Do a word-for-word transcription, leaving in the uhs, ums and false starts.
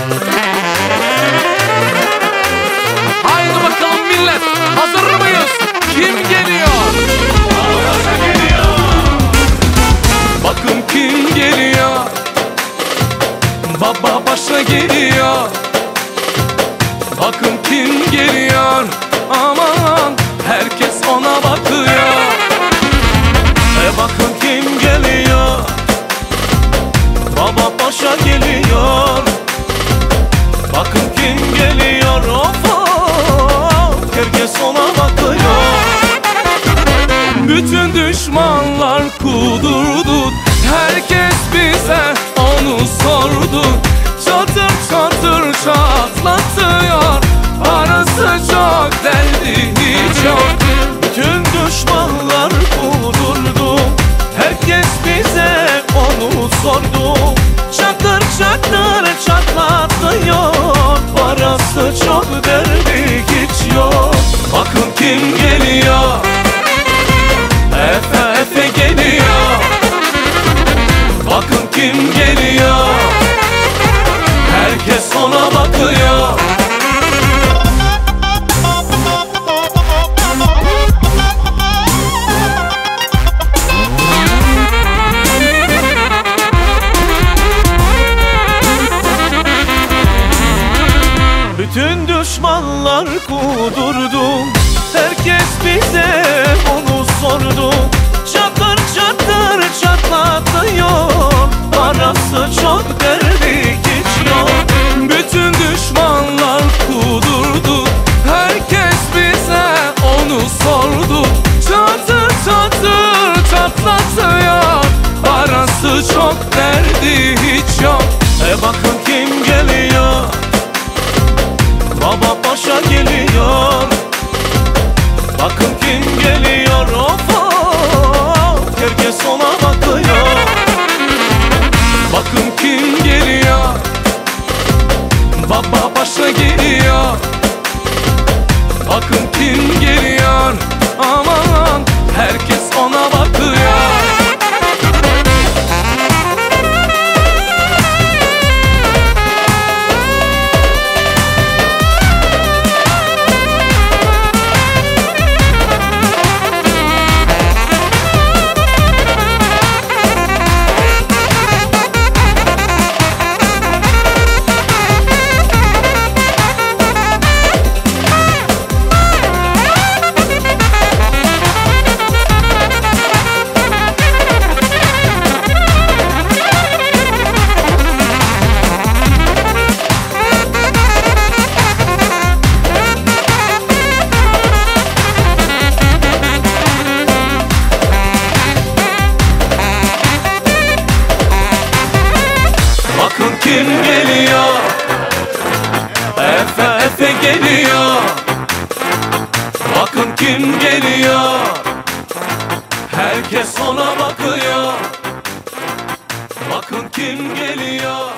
Haydi bakalım millet, hazır mıyız? Kim geliyor? Ağaca geliyor. Bakın kim geliyor? Baba başa geliyor. Bakın kim geliyor? Aman herkes ona bakıyor. E bakın kim geliyor? Baba paşa geliyor. Bakın kim geliyor? Of of, herkes ona bakıyor. Bütün düşmanlar kudurdu. Herkes bize onu sordu. Çatır çatır çatlatıyor. Parası çok, derdi hiç yok. Bütün düşmanlar kudurdu. Herkes bize onu sordu. Çatır çatır çatlatıyor. Parası çok, derdi hiç yok. Bakın kim geliyor? Efe Efe geliyor. Bakın kim geliyor? Herkes ona bakıyor. Bütün düşmanlar kudurdu. Herkes bize onu sordu. Çatır çatır çatlatıyor. Parası çok, derdi hiç yok. Bütün düşmanlar kudurdu. Herkes bize onu sordu. Çatır çatır çatlatıyor. Parası çok, derdi hiç yok. E bakın kim geliyor? Baba paşa geliyor. Bakın kim geliyor? Of of, herkes ona bakıyor. Bakın kim geliyor? Baba başa geliyor. Bakın kim geliyor? Aman herkes ona bakıyor. Bakın kim geliyor? Efe Efe geliyor. Bakın kim geliyor? Herkes ona bakıyor. Bakın kim geliyor?